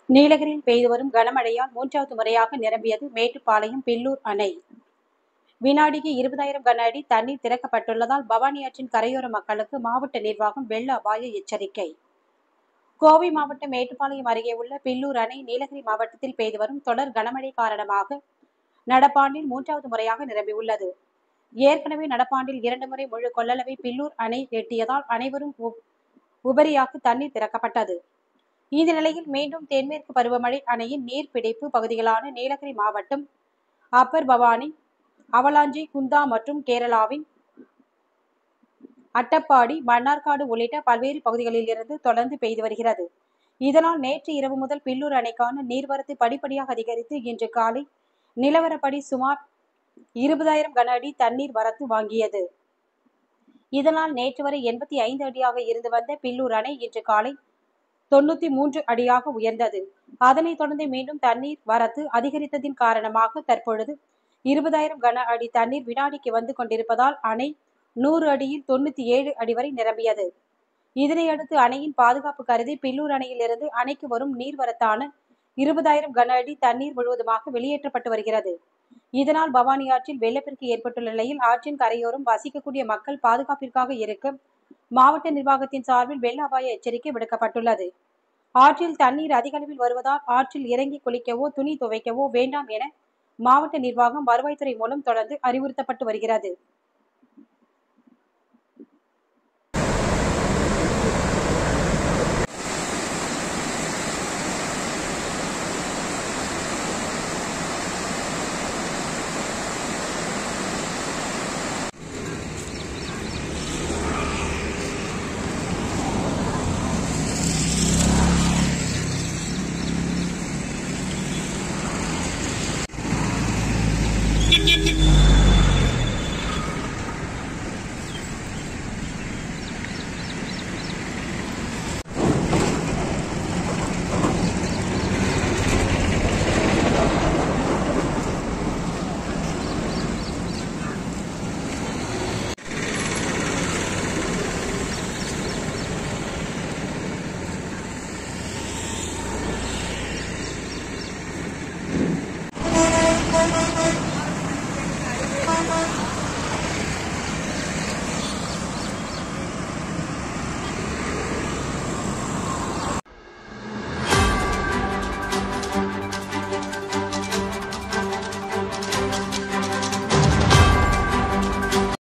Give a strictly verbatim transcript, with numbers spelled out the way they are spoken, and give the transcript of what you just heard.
நீலகிரியில் பெய்து வரும் கனமழையால் மூன்றாவது முறையாக நிரம்பியது மேட்டுப்பாளையம் பில்லூர் அணை. வினாடிக்கு இருபதாயிரம் கன அடி தண்ணீர் திறக்கப்பட்டுள்ளதால் பவானி ஆற்றின் கரையோர மக்களுக்கு மாவட்ட நிர்வாகம் வெள்ள அபாய எச்சரிக்கை. கோவை மாவட்டம் மேட்டுப்பாளையம் அருகே உள்ள பில்லூர் அணை நீலகிரி மாவட்டத்தில் பெய்து வரும் தொடர் கனமழை காரணமாக நடப்பாண்டில் மூன்றாவது முறையாக நிரம்பியுள்ளது. ஏற்கனவே நடப்பாண்டில் இரண்டு முறை முழு கொள்ளளவை பில்லூர் அணை எட்டியதால் அனைவரும் உபரியாக தண்ணீர் திறக்கப்பட்டது. இந்த நிலையில் மீண்டும் தென்மேற்கு பருவமழை அணையின் நீர்பிடிப்பு பகுதிகளான நீலகிரி மாவட்டம் அப்பர் பவானி, அவலாஞ்சி, குந்தா மற்றும் கேரளாவின் அட்டப்பாடி, மன்னார்காடு உள்ளிட்ட பல்வேறு பகுதிகளில் இருந்து தொடர்ந்து பெய்து வருகிறது. இதனால் நேற்று இரவு முதல் பில்லூர் அணைக்கான நீர்வரத்து படிப்படியாக அதிகரித்து இன்று காலை நிலவரப்படி சுமார் இருபதாயிரம் கன அடி தண்ணீர் வரத்து வாங்கியது. இதனால் நேற்று வரை எண்பத்தி ஐந்து அடியாக இருந்து வந்த பில்லூர் அணை இன்று காலை தொண்ணூத்தி மூன்று அடியாக உயர்ந்தது. அதனைத் தொடர்ந்து மீண்டும் தண்ணீர் வரத்து அதிகரித்ததின் காரணமாக தற்பொழுது இருபதாயிரம் கன அடி தண்ணீர் வினாடிக்கு வந்து கொண்டிருப்பதால் அணை நூறு அடியில் தொண்ணூத்தி ஏழு அடி வரை நிரம்பியது. இதனையடுத்து அணையின் பாதுகாப்பு கருதி பில்லூர் அணையில் இருந்து அணைக்கு வரும் நீர்வரத்தான இருபதாயிரம் கன அடி தண்ணீர் முழுவதுமாக வெளியேற்றப்பட்டு வருகிறது. இதனால் பவானி ஆற்றில் வெள்ளப்பெருக்கு ஏற்பட்டுள்ள நிலையில் ஆற்றின் கரையோரம் வசிக்கக்கூடிய மக்கள் பாதுகாப்பிற்காக இருக்க மாவட்ட நிர்வாகத்தின் சார்பில் வெள்ள அபாய எச்சரிக்கை விடுக்கப்பட்டுள்ளது. ஆற்றில் தண்ணீர் அதிக அளவில் வருவதால் ஆற்றில் இறங்கி குளிக்கவோ, துணி துவைக்கவோ வேண்டாம் என மாவட்ட நிர்வாகம் வருவாய்த்துறை மூலம் தொடர்ந்து அறிவுறுத்தப்பட்டு வருகிறது.